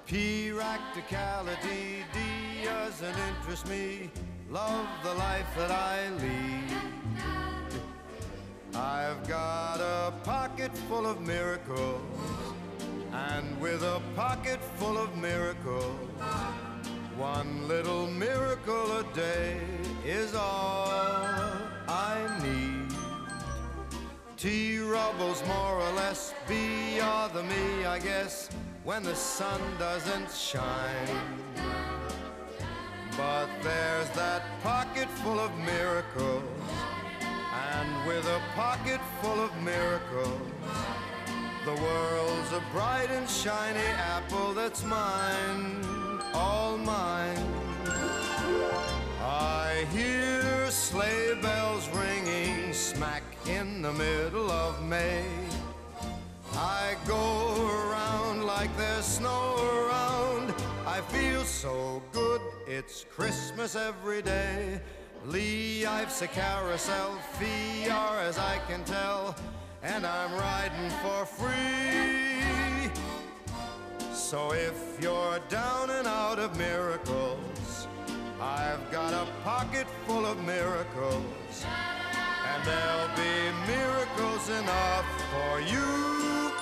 Practicality, D doesn't interest me. Love the life that I lead. I've got a pocket full of miracles, and with a pocket full of miracles, one little miracle a day is all I need. T rubbles more or less, B are the me, I guess, when the sun doesn't shine. But there's that pocket full of miracles, and with a pocket full of miracles, the world's a bright and shiny apple that's mine, all mine. I hear sleigh bells ringing smack in the middle of May. I go around like there's snow around. I feel so good, it's Christmas every day. Life's a carousel, fee are as I can tell, and I'm riding for free. So if you're down and out of miracles, I've got a pocket full of miracles, and there'll be miracles enough for you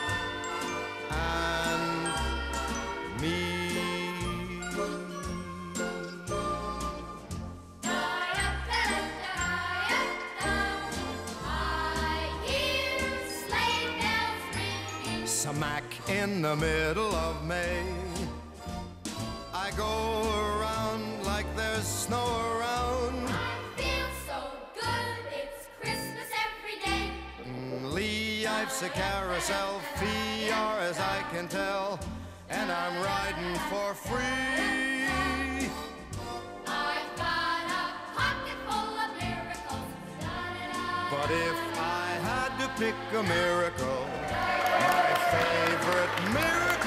and me. Smack in the middle of May, I go around like there's snow around. I feel so good, it's Christmas every day. Life's a carousel, fee are as I can tell, and I'm riding for free. I've got a pocket full of miracles. But if I had to pick a miracle, my favorite miracle